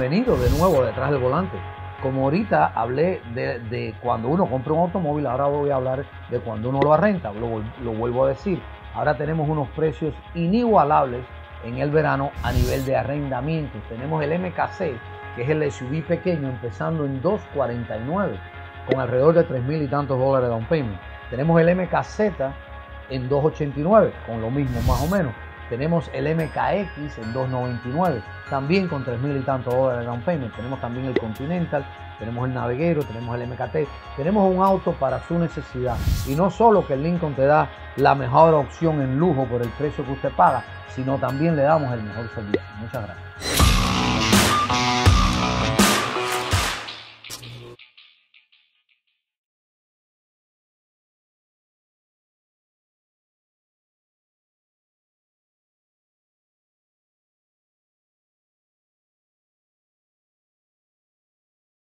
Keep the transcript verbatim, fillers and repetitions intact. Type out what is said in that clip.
bienvenido de nuevo detrás del volante. Como ahorita hablé de, de cuando uno compra un automóvil, ahora voy a hablar de cuando uno lo renta, lo, lo vuelvo a decir. Ahora tenemos unos precios inigualables en el verano a nivel de arrendamientos. Tenemos el M K C, que es el S U V pequeño, empezando en dos cuarenta y nueve, con alrededor de tres mil y tantos dólares de down payment. Tenemos el M K Z en dos ochenta y nueve, con lo mismo más o menos. Tenemos el M K X en dos noventa y nueve, también con tres mil y tantos dólares de down payment. Tenemos también el Continental, tenemos el Navigator, tenemos el M K T. Tenemos un auto para su necesidad. Y no solo que el Lincoln te da la mejor opción en lujo por el precio que usted paga, sino también le damos el mejor servicio. Muchas gracias.